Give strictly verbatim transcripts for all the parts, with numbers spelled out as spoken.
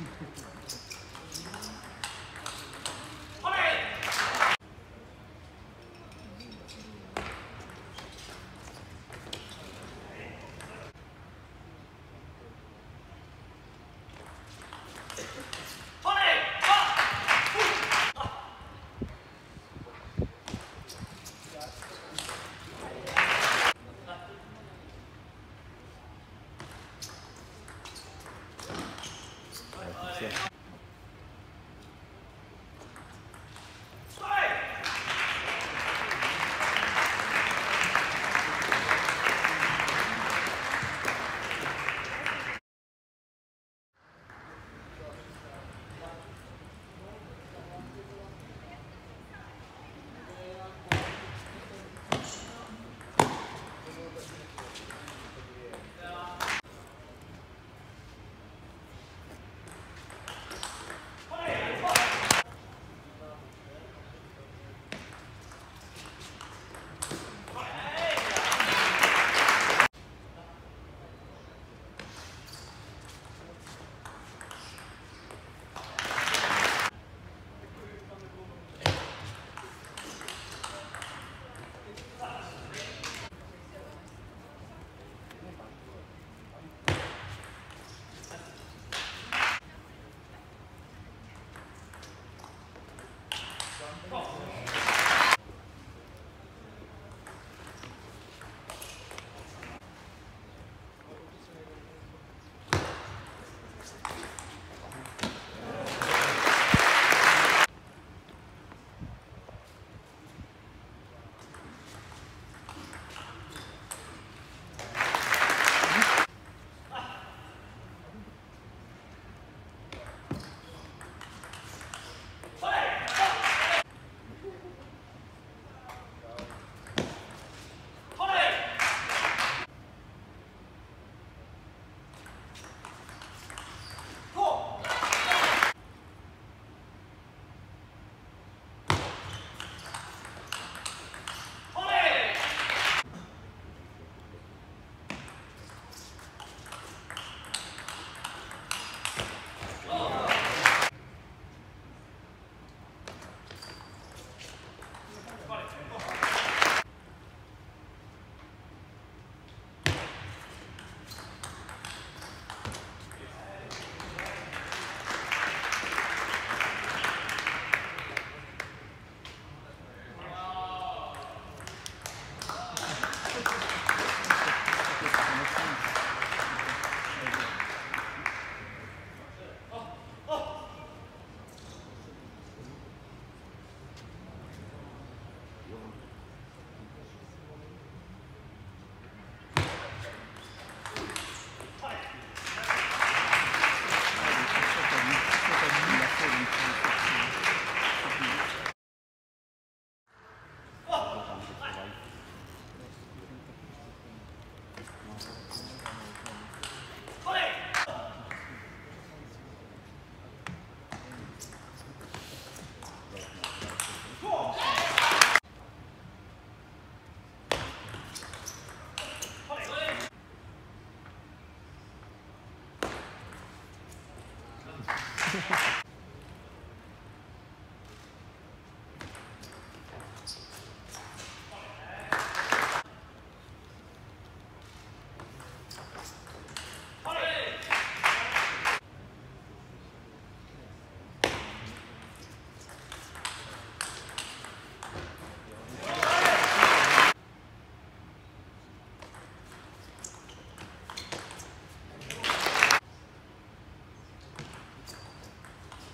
こ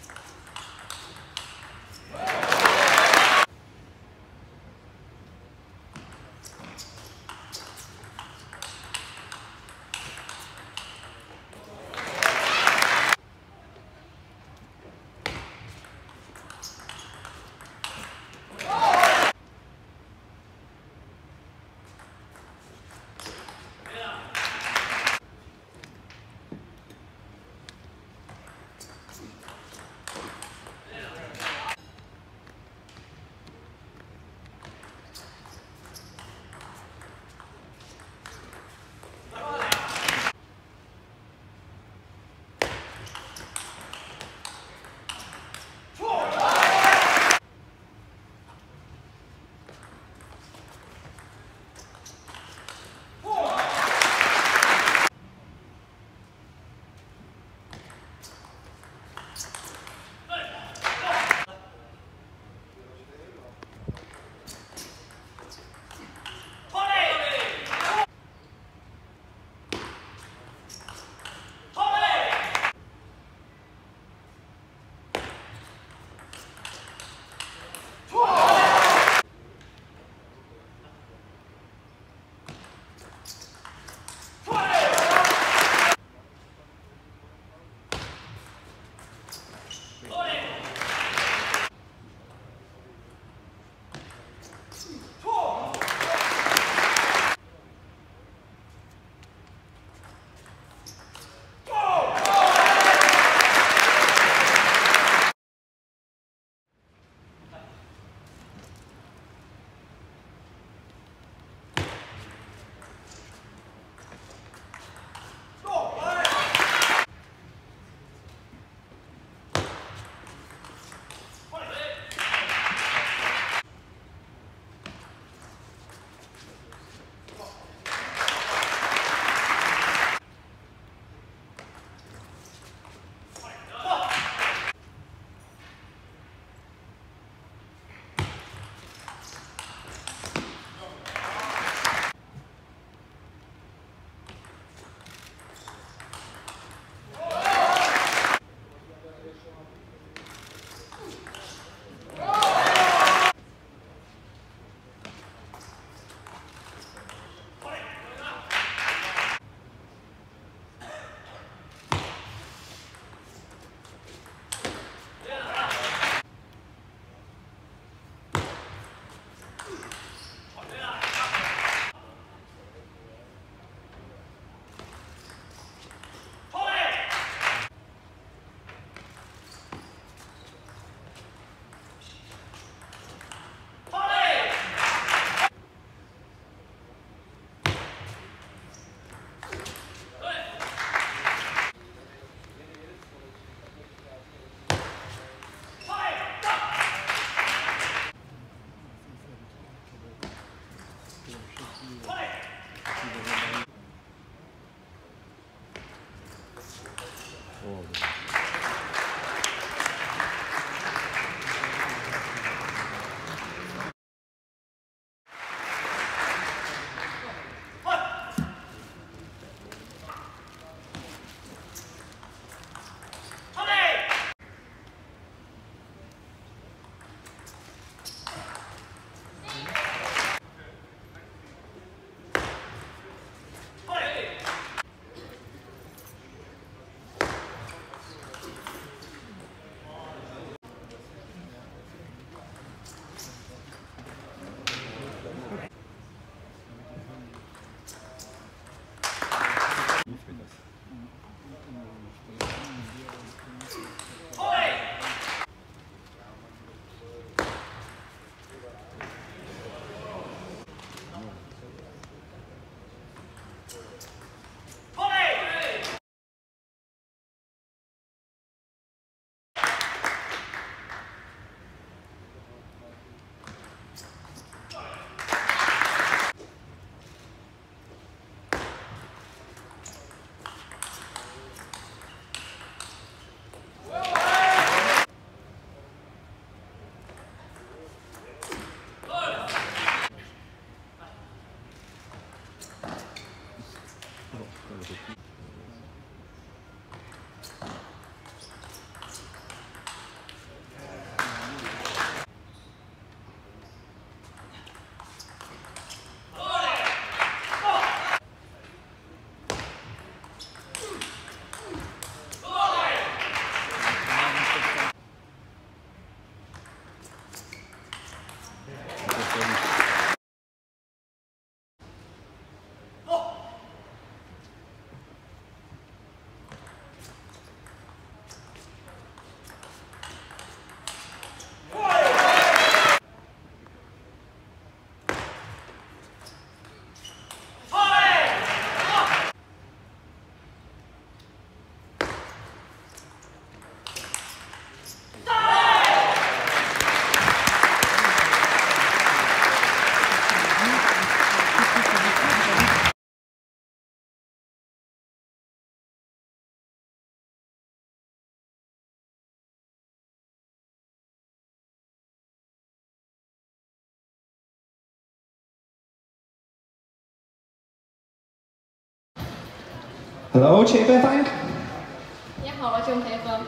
Hello, Cheng Peifeng. 你好，我郑培芬。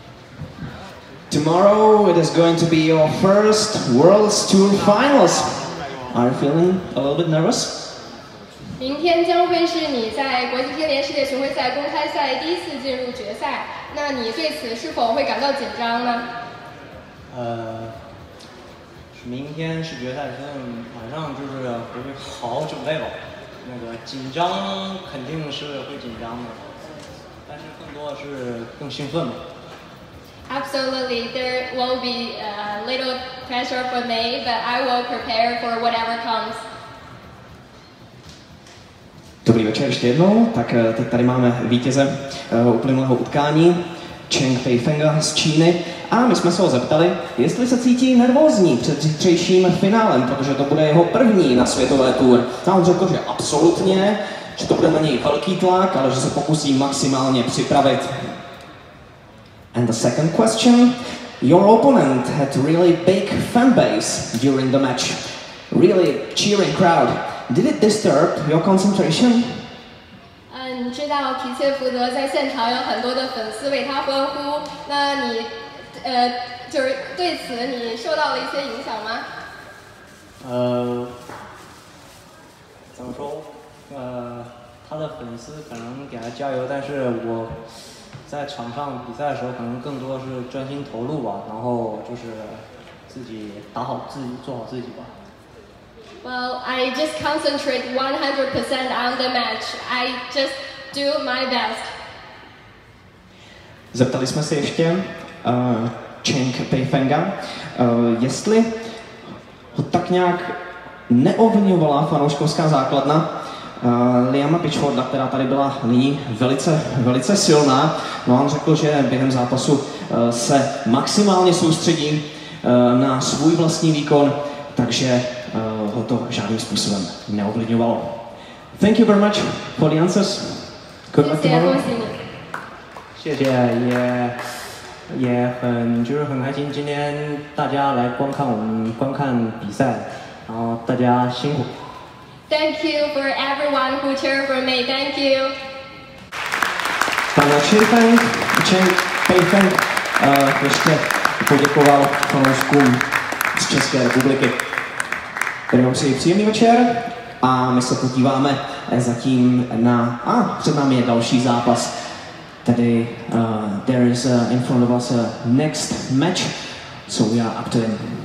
Tomorrow it is going to be your first World's Tour Finals. Are you feeling a little bit nervous? 明天将会是你在国际乒联世界巡回赛公开赛第一次进入决赛，那你对此是否会感到紧张呢？ 呃，明天是决赛日，马上就是会好好准备吧。那个紧张肯定是会紧张的，但是更多的是更兴奋吧。 Absolutely, there will be a little pressure for me, but I will prepare for whatever comes. Dobrý večer ještě jednou. Tak teď tady máme vítěze uh, uplynulého utkání, Cheng Peifenga z Číny. A my jsme se ho zeptali, jestli se cítí nervózní před zítřejším finálem, protože to bude jeho první na světové tour. A on řekl, že absolutně, že to bude na něj velký tlak, ale že se pokusí maximálně připravit. And the second question, your opponent had really big fan base during the match, really cheering crowd. Did it disturb your concentration? 嗯，你知道皮切福德在现场有很多的粉丝为他欢呼，那你，呃，就是对此你受到了一些影响吗？ 呃，怎么说？呃，他的粉丝可能给他加油，但是我。 在场上比赛的时候，可能更多是专心投入吧，然后就是自己打好自己，做好自己吧。 Well, I just concentrate one hundred percent on the match. I just do my best. Zeptali jsme se ještě uh, Cheng Peifenga, uh, jestli ho tak nějak neovlivňovala fanouškovská základna. Uh, Liama Pitchforda, která tady byla nyní velice, velice silná. No, on řekl, že během zápasu uh, se maximálně soustředí uh, na svůj vlastní výkon, takže uh, ho to žádným způsobem neovlivňovalo. Thank you very much for the answers. Good luck tomorrow. 谢谢，也也很就是很开心，今天大家来观看我们观看比赛，然后大家辛苦。 Thank you for everyone who cheered for me. Thank you. Pan Cheng Peifeng uh, ještě poděkoval fanouškům z České republiky. Tady vám přeji příjemný večer a my se podíváme zatím na... A ah, před námi je další zápas. Tedy uh, there is uh, in front of us a next match, so we are up to him.